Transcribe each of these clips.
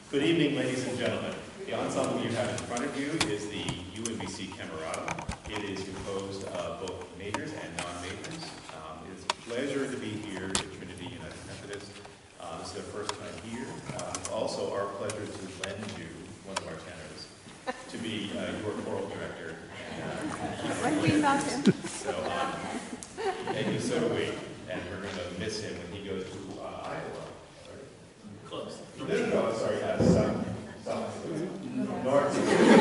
Good evening, ladies and gentlemen. The ensemble you have in front of you is the UMBC Camerata. It is composed of both majors and non-majors. It is a pleasure to be here at Trinity United Methodist. This is their first time here. It's also our pleasure to lend you one of our tenors to be your choral director. What do we about him? So, and so do we. And we're going to miss him when he goes to Iowa. Close. No, sorry, south. North.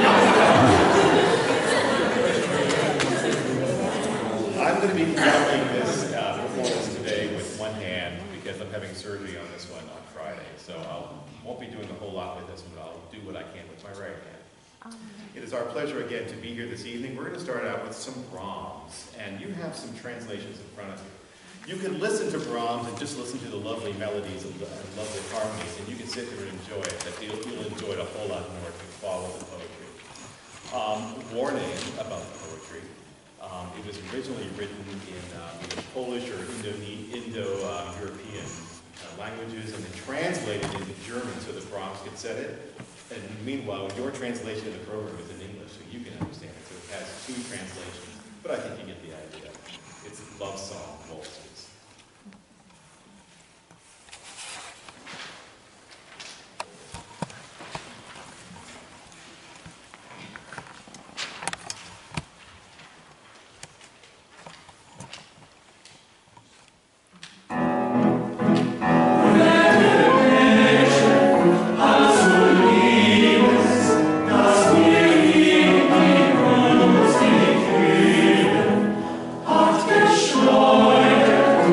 I'm going to be conducting this performance today with one hand because I'm having surgery on this one on Friday. So I won't be doing a whole lot with this one. I'll do what I can with my right hand. It is our pleasure again to be here this evening. We're going to start out with some Brahms, and you have some translations in front of you. You can listen to Brahms and just listen to the lovely melodies and lovely harmonies, and you can sit there and enjoy it, but you'll enjoy it a whole lot more if you follow the poetry. Warning about the poetry. It was originally written in Polish or Indo-European languages and then translated into German so that Brahms could set it. And meanwhile, your translation of the program is in English, so you can understand it. So it has two translations, but I think you get the idea. It's a love song, waltzes. Steuert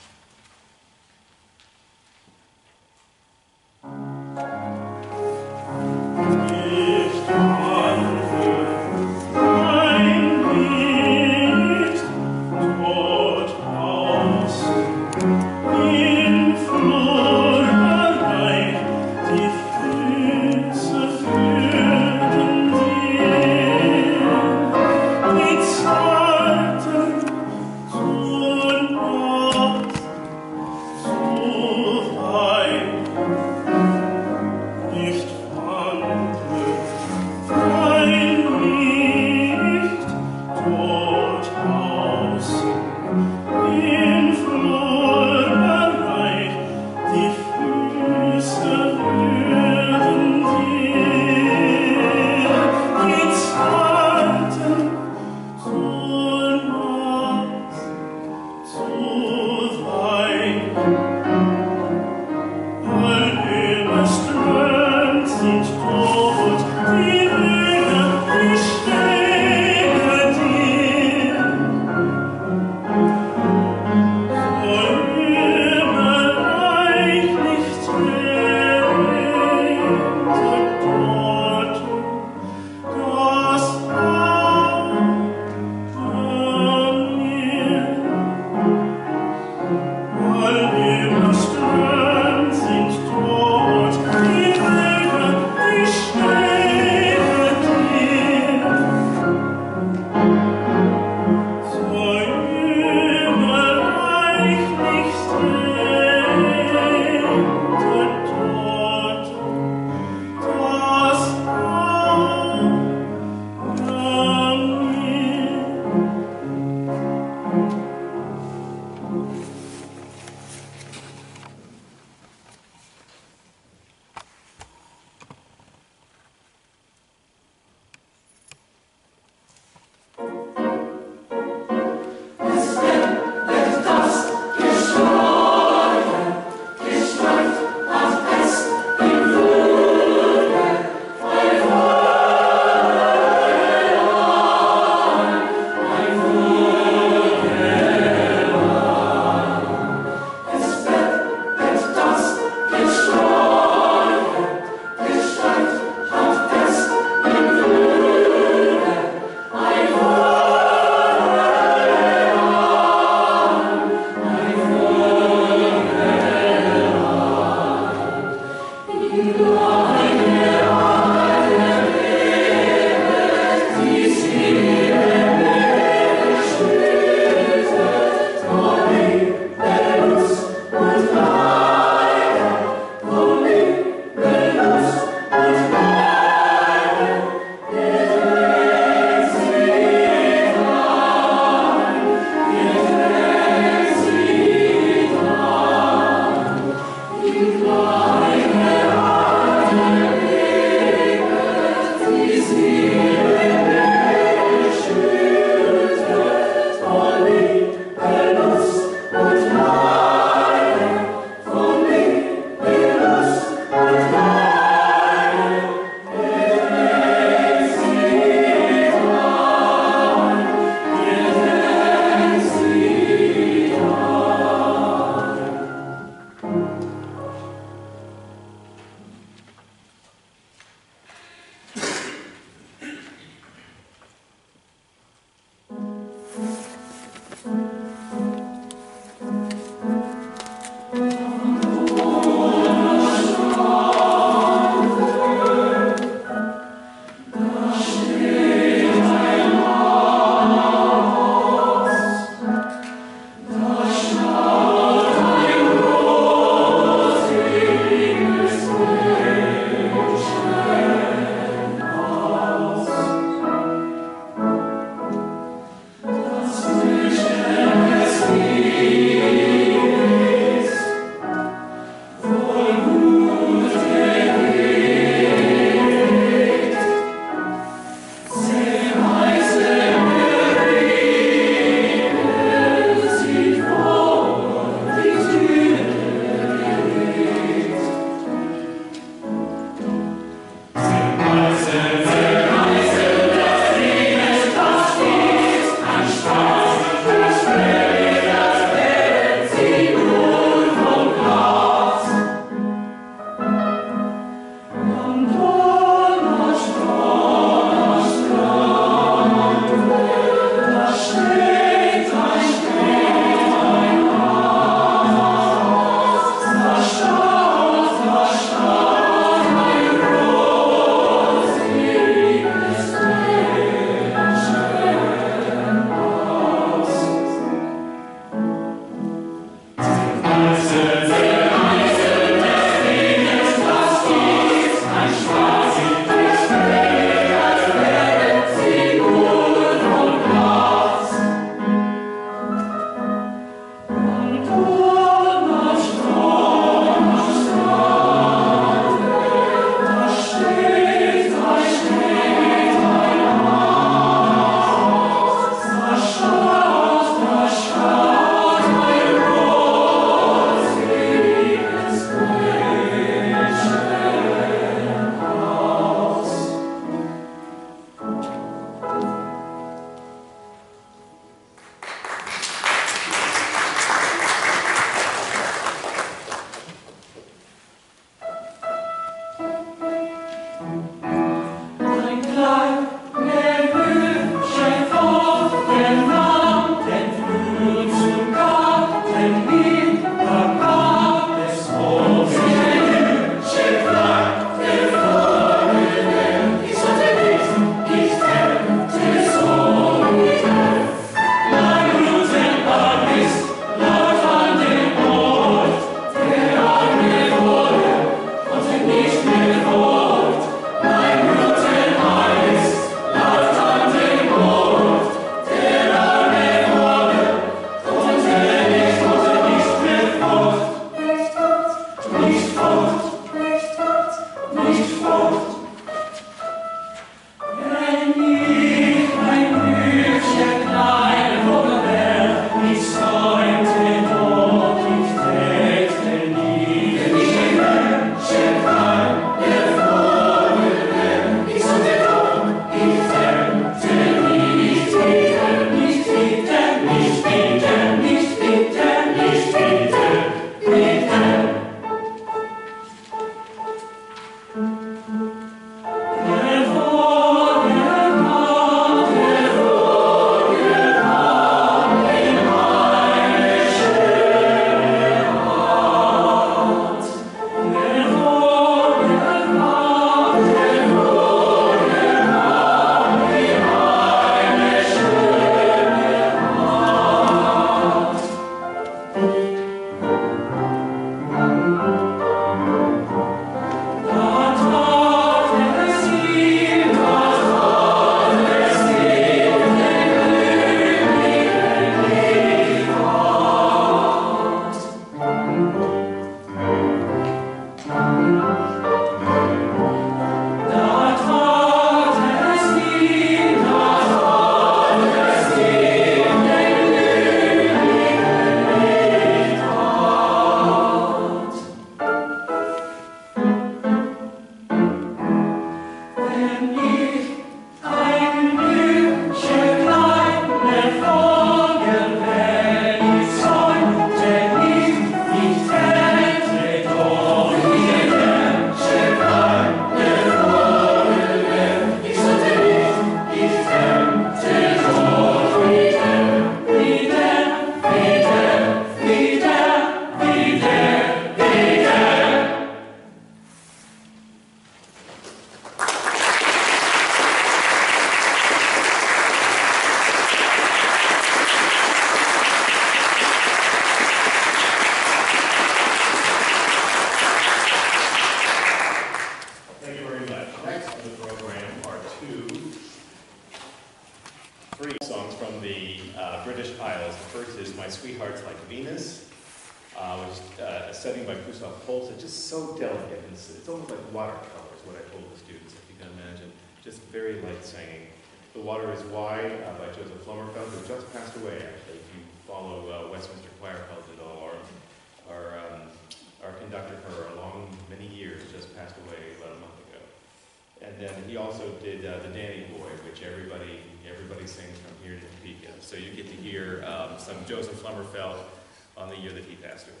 saw Pulse. It's just so delicate. It's almost like watercolor is what I told the students, if you can imagine. Just very light singing. The Water is Wide by Joseph Flummerfeld, who just passed away, actually. If you follow Westminster Choir Pelt at all, our conductor for a long, many years just passed away about a month ago. And then he also did the Danny Boy, which everybody sings from here to Topeka. So you get to hear some Joseph Flummerfeld on the year that he passed away.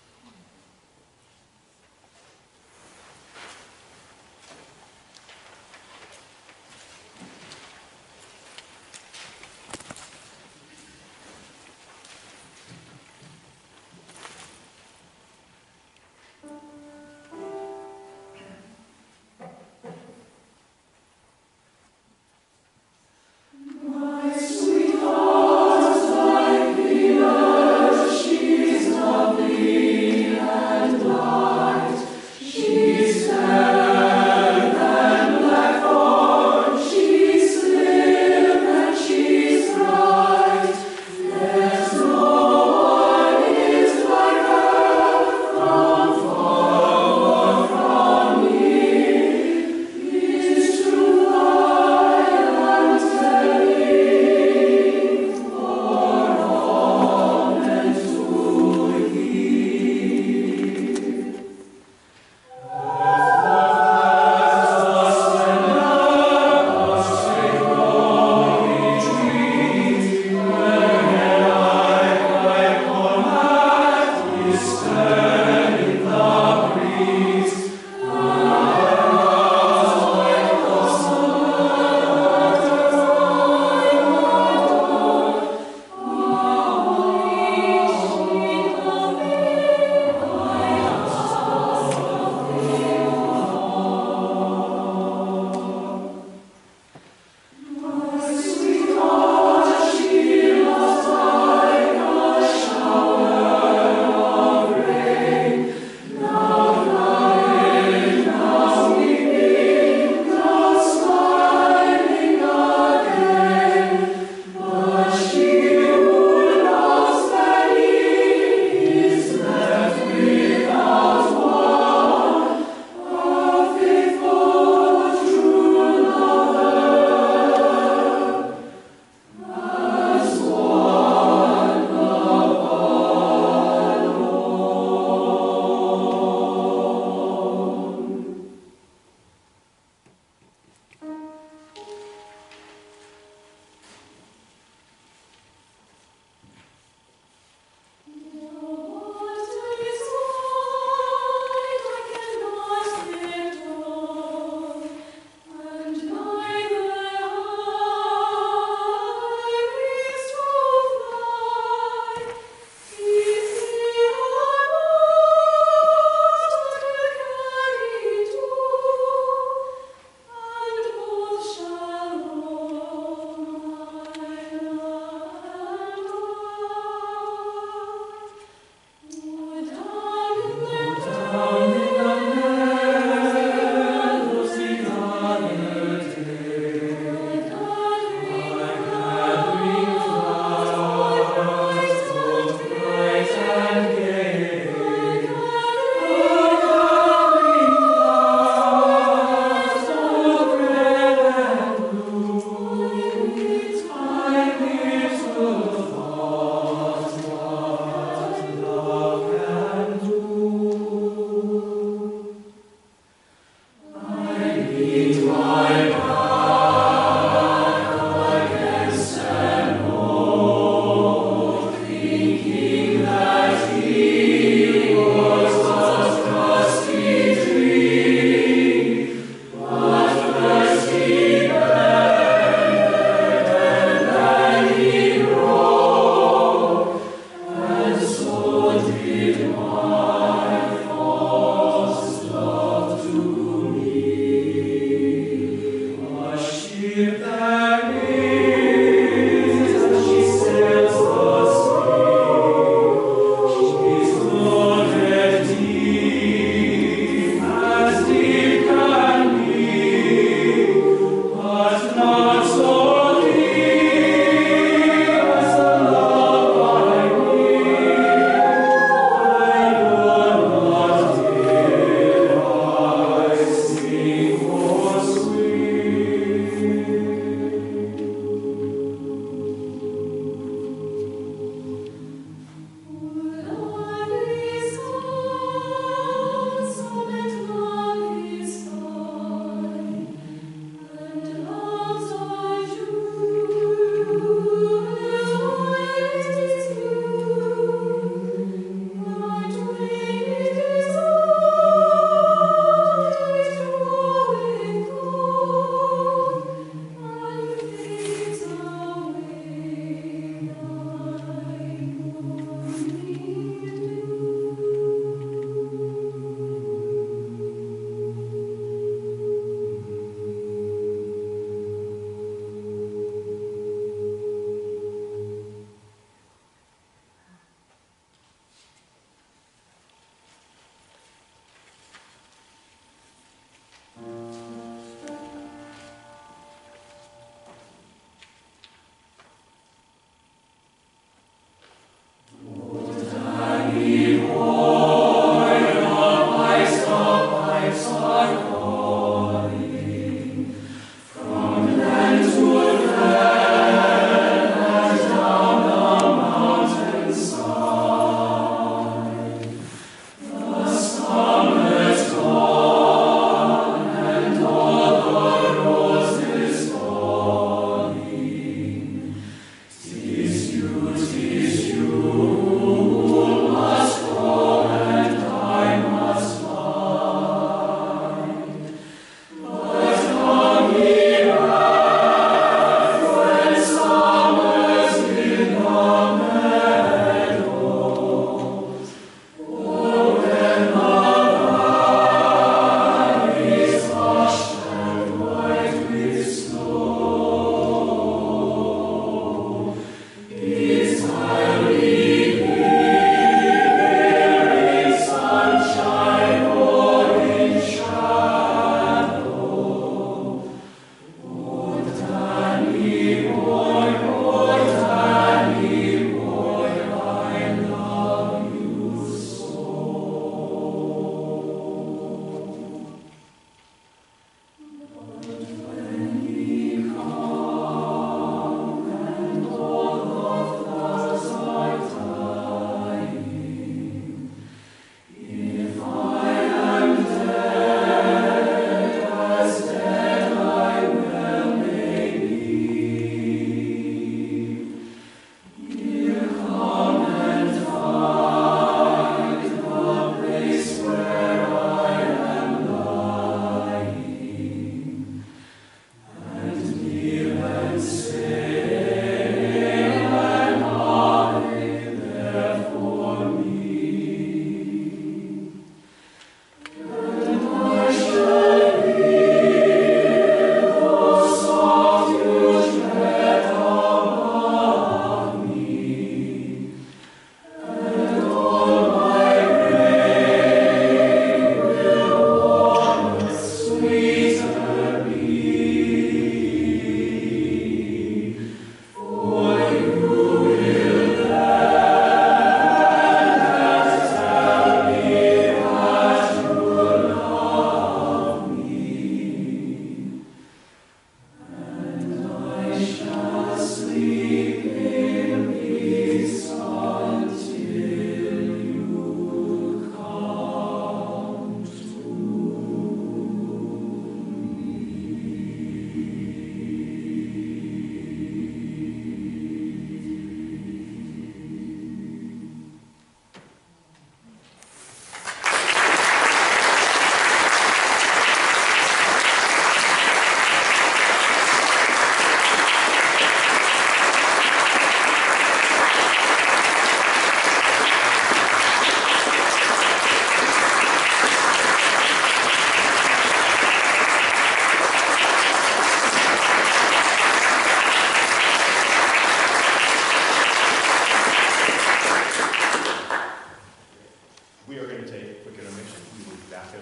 My sweetheart, like the earth, she's lovely.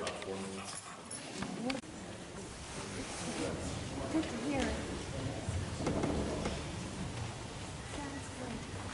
about 4 minutes. Good to hear. Sounds good.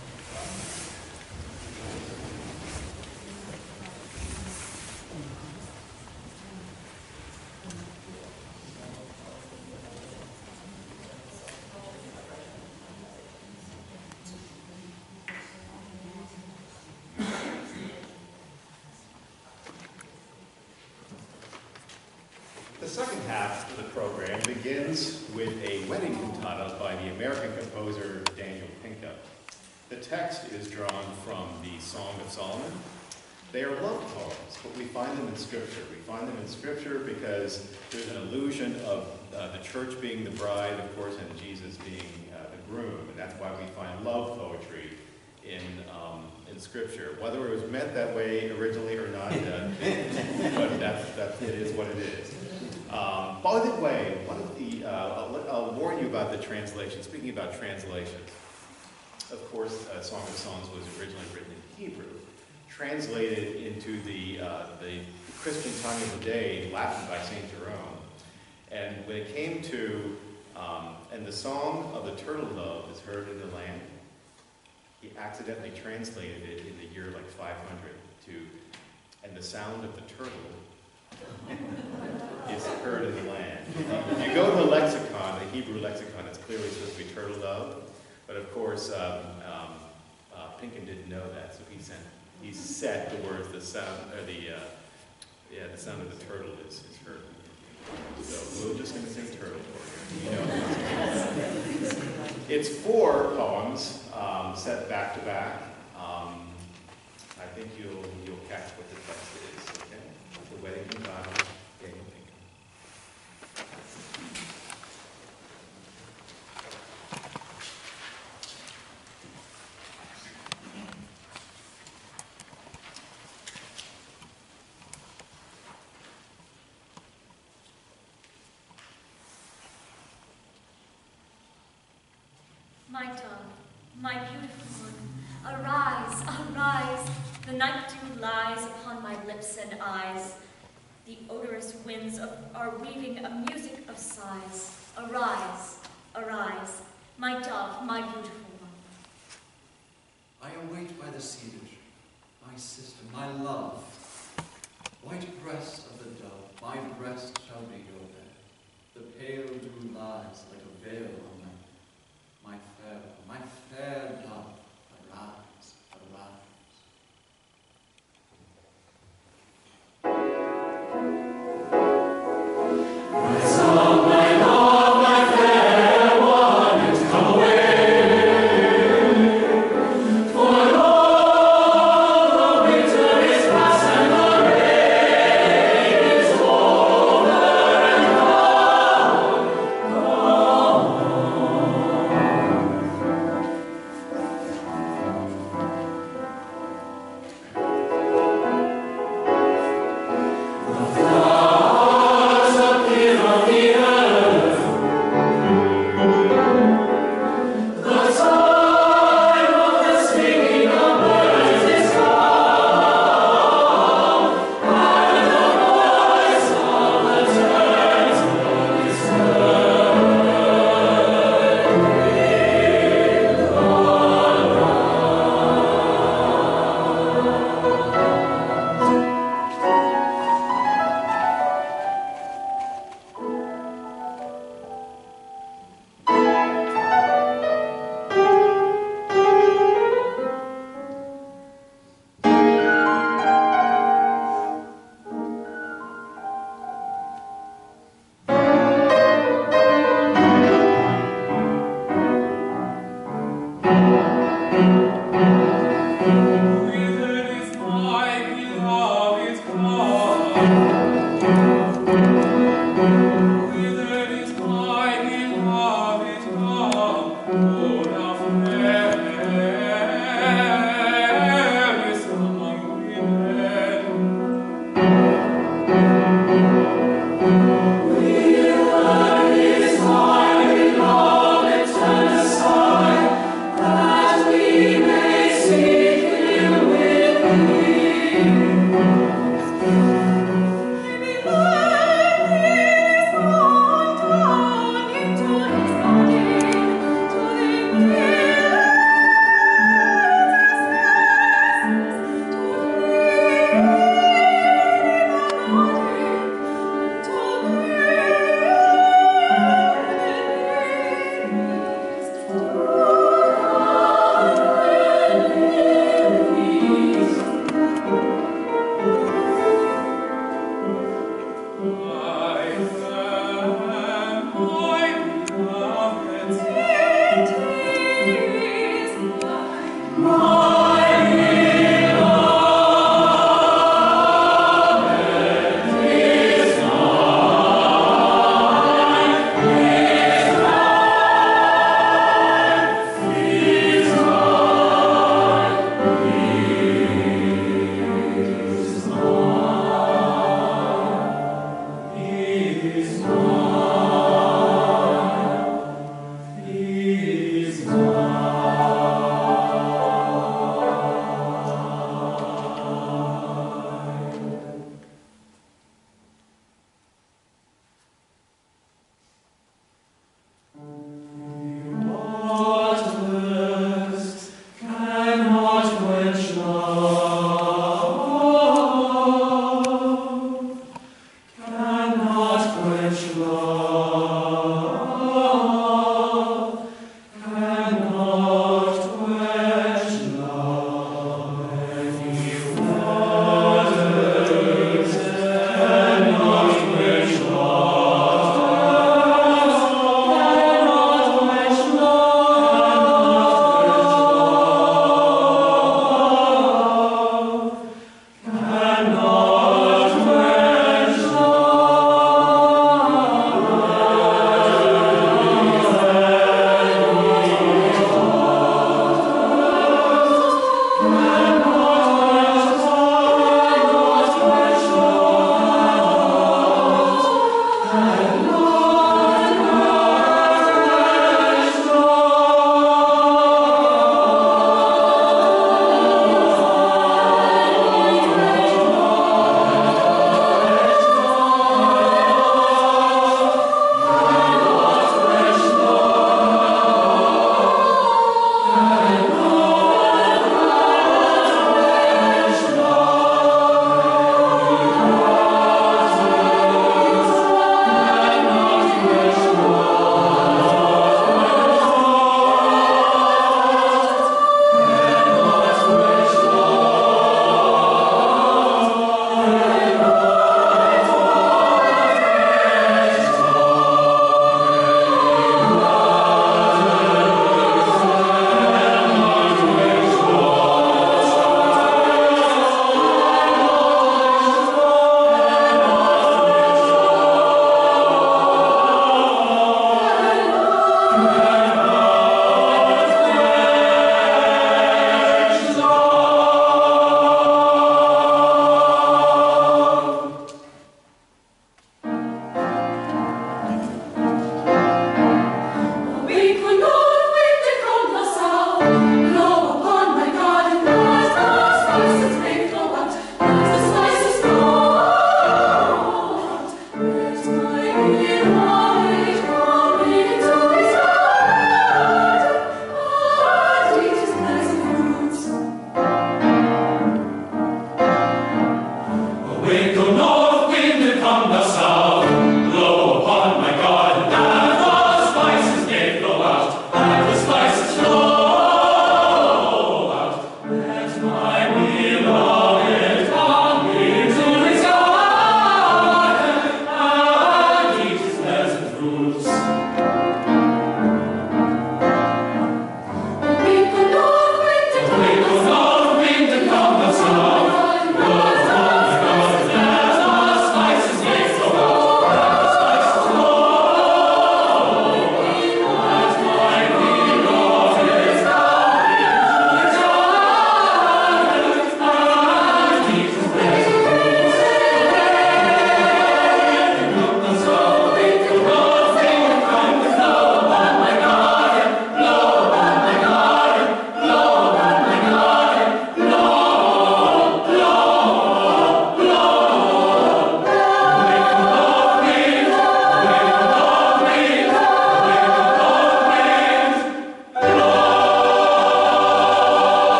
The second half of the program begins with a wedding cantata by the American composer Daniel Pinka. The text is drawn from the Song of Solomon. They are love poems, but we find them in Scripture. We find them in Scripture because there's an allusion of the church being the bride, of course, and Jesus being the groom, and that's why we find love poetry in Scripture. Whether it was meant that way originally or not, but it is what it is. By the way, one of the I'll warn you about the translation. Speaking about translations, of course, Song of Songs was originally written in Hebrew, translated into the Christian tongue of the day, Latin by Saint Jerome. And when it came to, and the song of the turtle dove is heard in the land, he accidentally translated it in the year like 500 to, and the sound of the turtle is heard in the land. If you go to the lexicon, the Hebrew lexicon, it's clearly supposed to be turtle dove, but of course, Pinkin didn't know that, so he set the words, the sound, or the sound of the turtle is heard. So we're just going to sing turtle for you. You know, it's 4 poems set back to back. I think you'll catch what the text is. Okay, the wedding cantata, Daniel Pinka. My dove, my beautiful one, arise, arise. The night dew lies upon my lips and eyes. The odorous winds are weaving a music of sighs. Arise, arise, my dove, my beautiful one. I await by the cedar, my sister, my love. White breast of the dove, my breast shall be your bed. The pale dew lies like a veil on my fair dove, arise, arise. For all the winter is past and the rain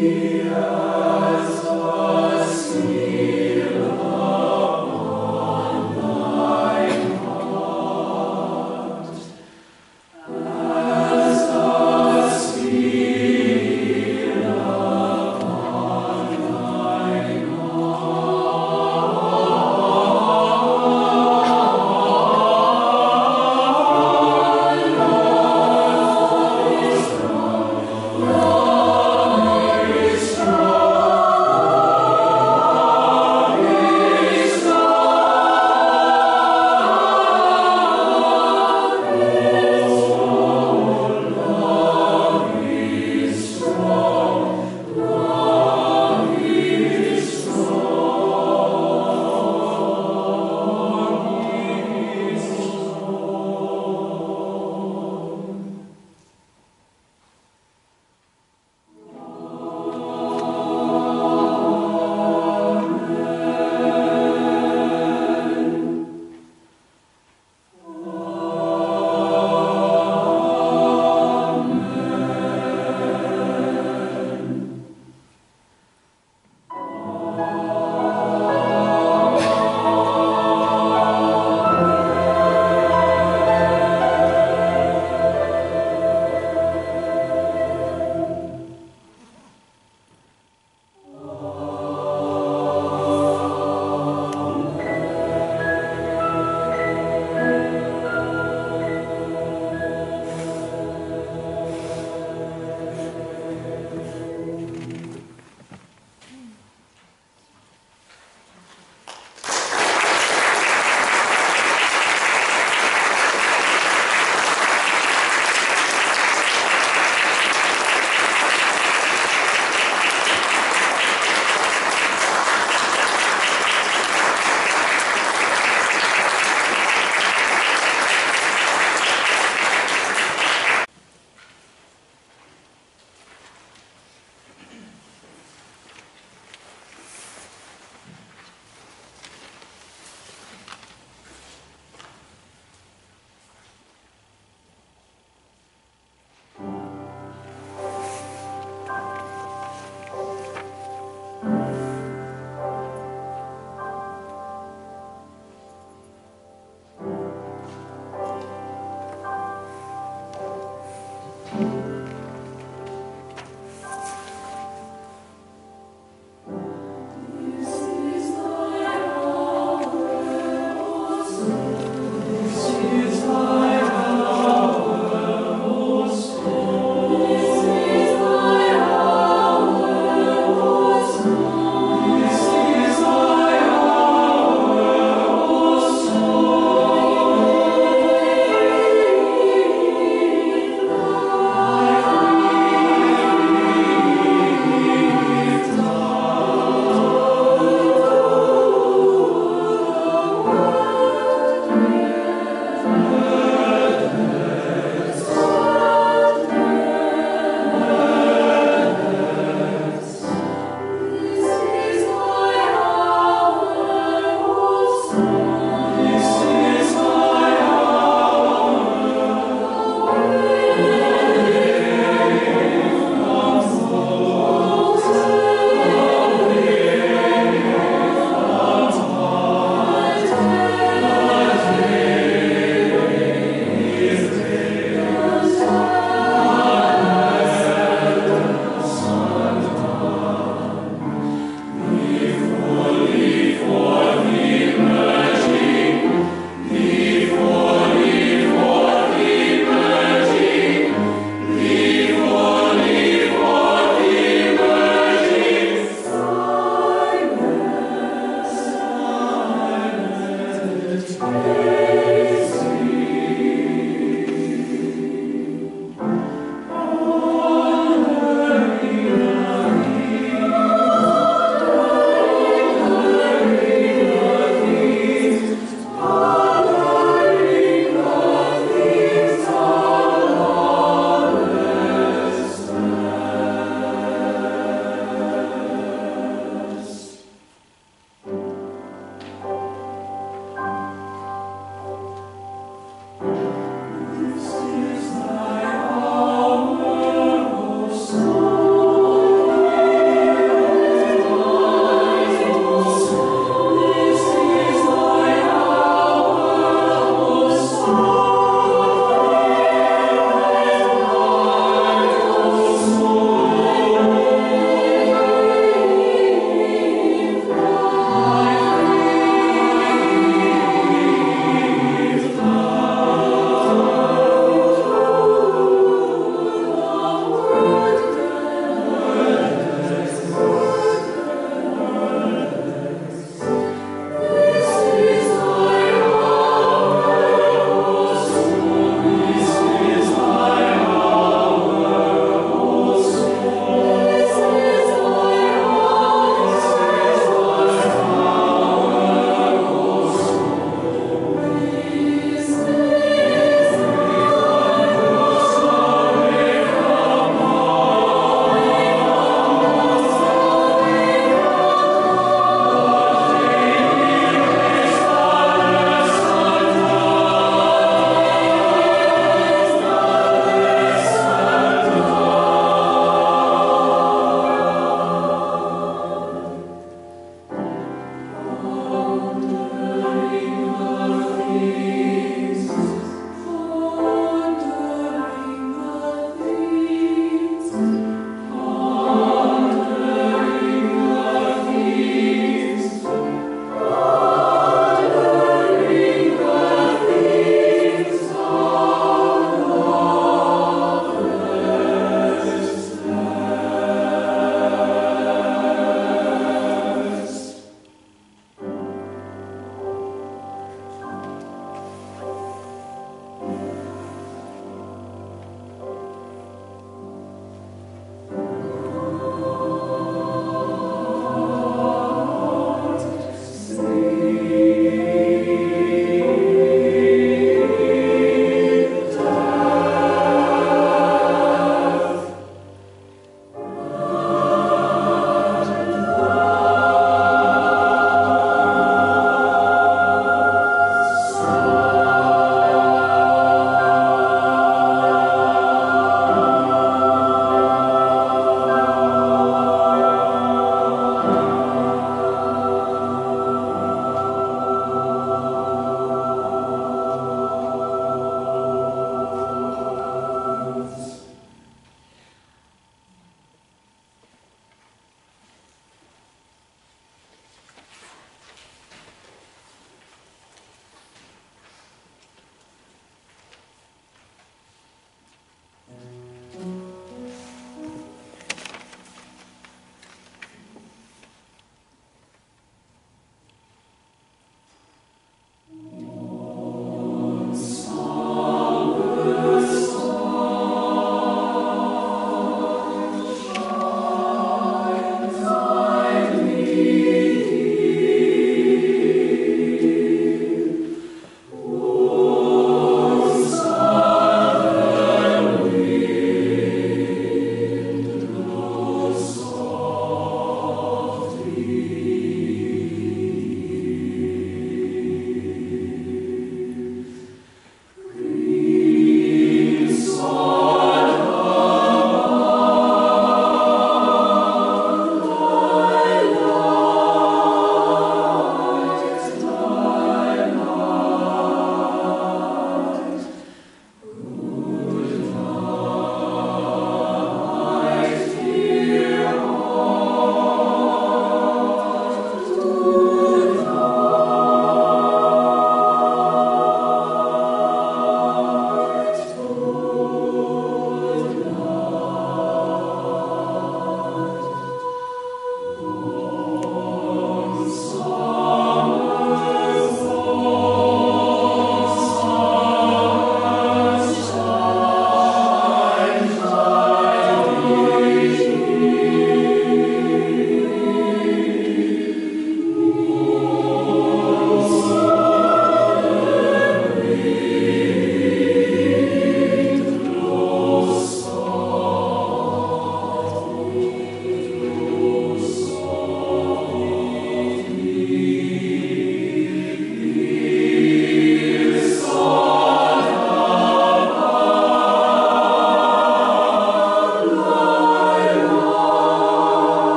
Strong.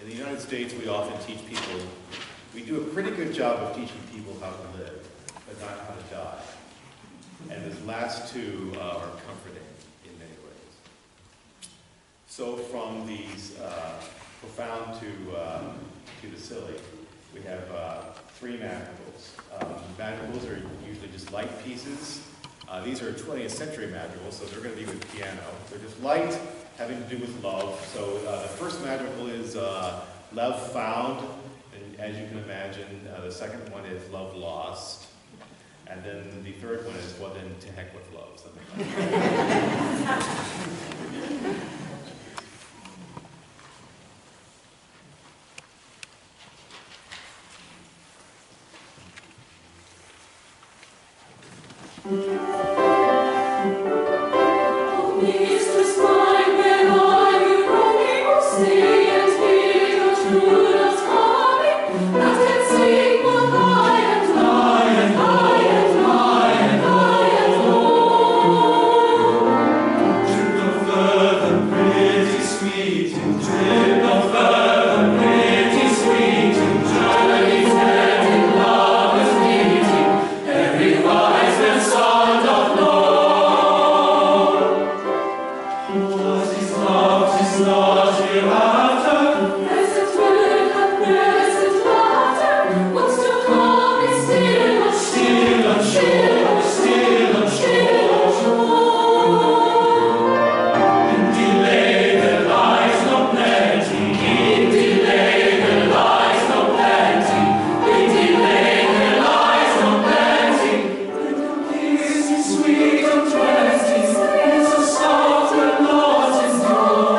In the United States, we often teach people, we do a pretty good job of teaching people how to live, but not how to die. And these last two are comforting in many ways. So from these profound to the silly, we have three madrigals. Madrigals are usually just light pieces. These are 20th century madrigals, so they're going to be with piano. They're just light, having to do with love. So the first madrigal is Love Found, and as you can imagine, the second one is Love Lost. And then the third one is, well, then to heck with love, something like that. Mistress mine, where are you running? Stay and hear your true love's coming. That can sing both high and high and high and high and high and low. Drip no further, pretty sweet, drip no further, pretty sweet, journeys ending, lovers meeting, every wise and sound of love. Not hereafter. Present word and present laughter. What's to come is still and still and still and still and still and in delay there lies no plenty. In delay there lies no plenty. In delay there lies no plenty. And the peace is sweet and twenty. Is a soft and lost is gone.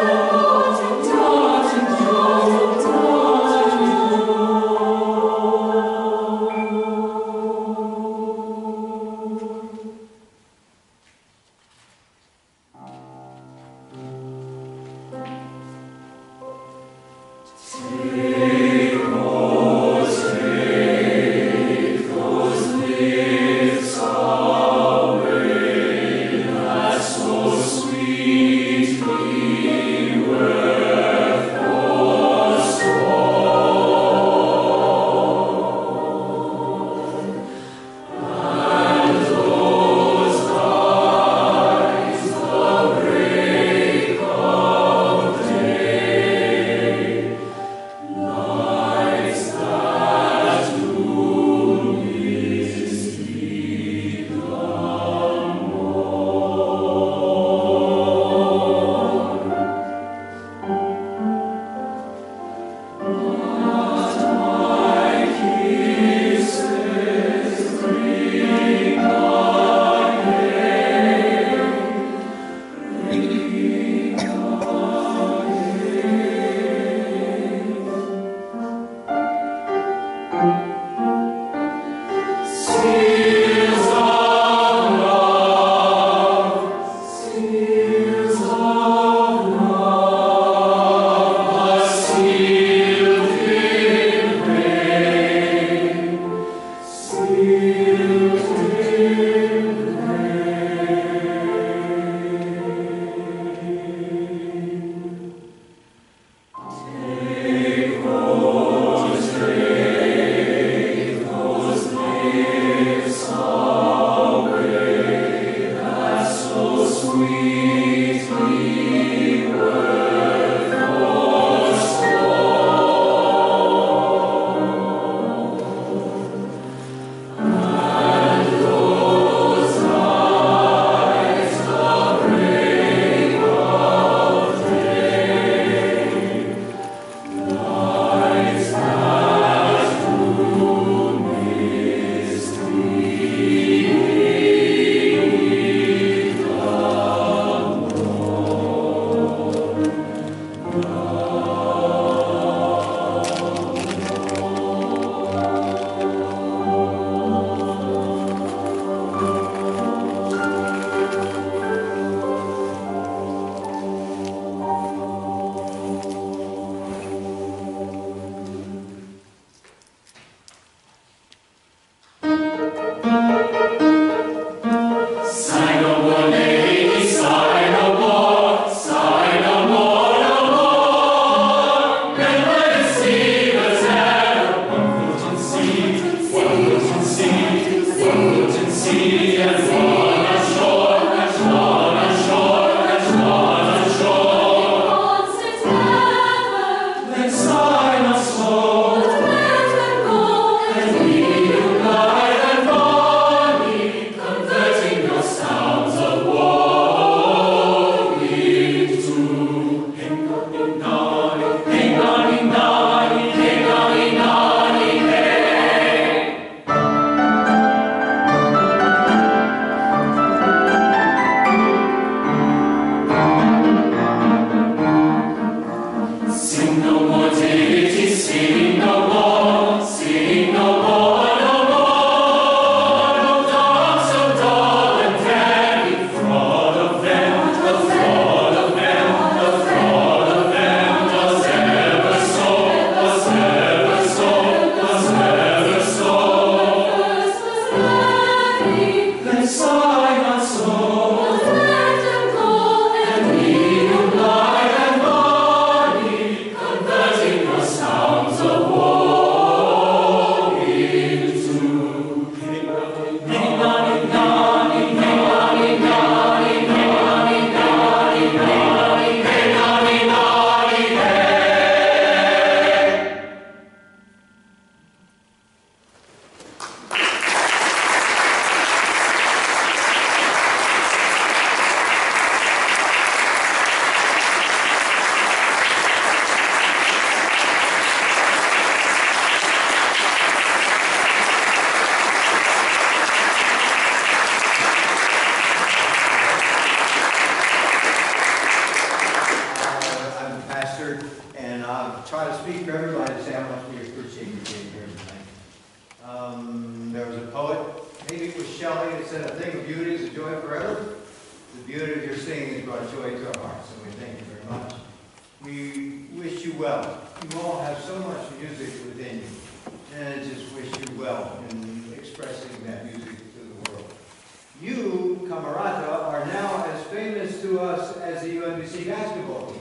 speak for everybody to say how much we appreciate you being here tonight. There was a poet, maybe it was Shelley, that said, "A thing of beauty is a joy forever." The beauty of your singing has brought joy to our hearts, and we thank you very much. We wish you well. You all have so much music within you, and I just wish you well in expressing that music to the world. You, Camerata, are now as famous to us as the UMBC basketball team.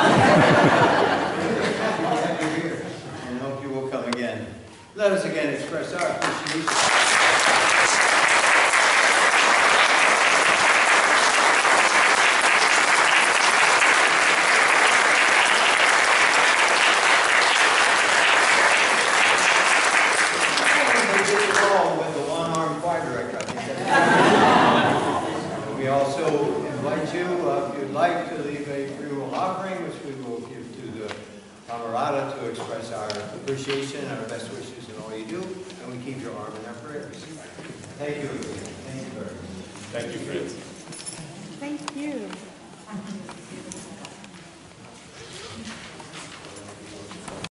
Happy to have you here, and hope you will come again. Let us again express our appreciation. With the one-armed choir director, I think that's We also invite you, if you'd like, to leave a funeral offering, which we will give to the Camerata to express our appreciation, our best wishes in all you do, and we keep your arm in our prayers. Thank you again. Thank you very much. Thank you, Fritz. Thank you.